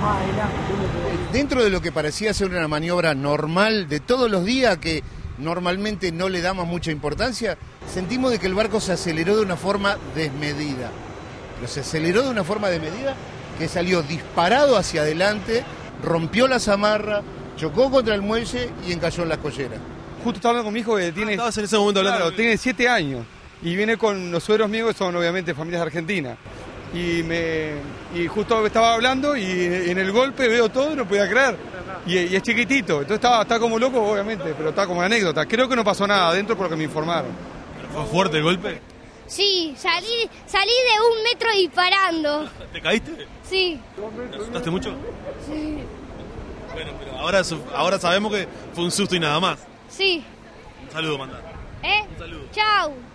Dentro de lo que parecía ser una maniobra normal de todos los días, que normalmente no le damos mucha importancia, sentimos de que el barco se aceleró de una forma desmedida. Pero se aceleró de una forma desmedida que salió disparado hacia adelante, rompió la zamarra, chocó contra el muelle y encalló en las colleras. Justo estaba hablando con mi hijo que tiene... Estabas en ese momento hablando. Claro, tiene 7 años y viene con los suegros míos que son obviamente familias argentinas. Y justo estaba hablando y en el golpe veo todo y no podía creer. Y es chiquitito, entonces está como loco obviamente, pero está como anécdota. Creo que no pasó nada adentro por lo que me informaron. ¿Fue fuerte el golpe? Sí, salí de 1 metro disparando. ¿Te caíste? Sí. ¿Te asustaste mucho? Sí. Bueno, pero ahora sabemos que fue un susto y nada más. Sí. Un saludo, mandá. ¿Eh? Un saludo. Chau.